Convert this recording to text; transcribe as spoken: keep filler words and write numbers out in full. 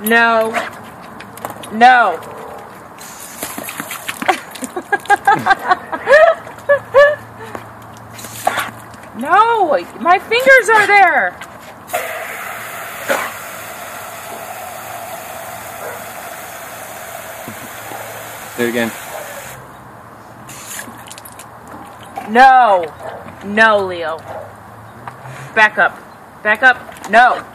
No. No. No, my fingers are there. Do it again. No. No, Leo. Back up. Back up. No.